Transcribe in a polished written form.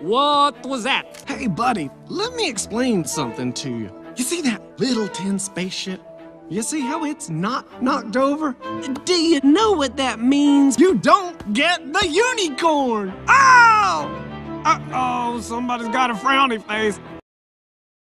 What was that? Hey, buddy, let me explain something to you. You see that little tin spaceship? You see how it's not knocked over? Do you know what that means? You don't get the unicorn! Oh! Uh-oh, somebody's got a frowny face.